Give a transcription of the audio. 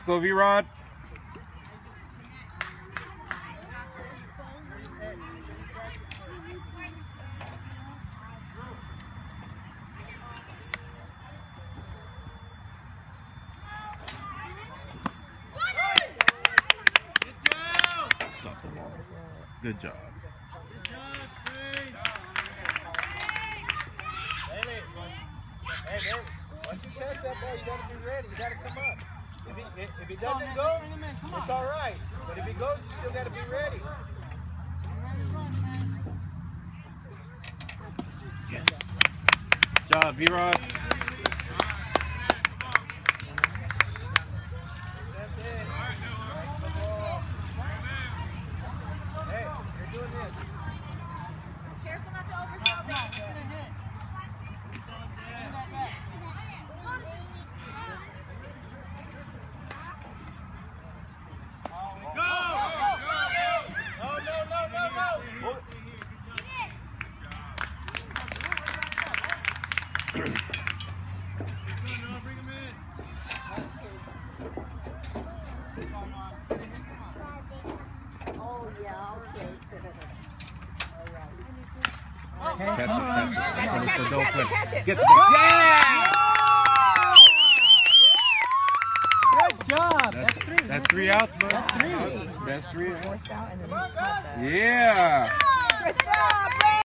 go, V-Rod. Stop the ball. Good job. Hey, once you catch that ball, you gotta be ready. You gotta come up. If he doesn't go, it's all right. But if he goes, you still gotta be ready. Yes. Good job, V-Rod. Hey, you're doing this. Careful not to overthrow that. Oh, yeah, okay. Catch it. Catch it. Get the ball. Yeah! Good job. That's 3 outs, bud. That's 3. That's 3 outs. Forced out and then Yeah. Good job.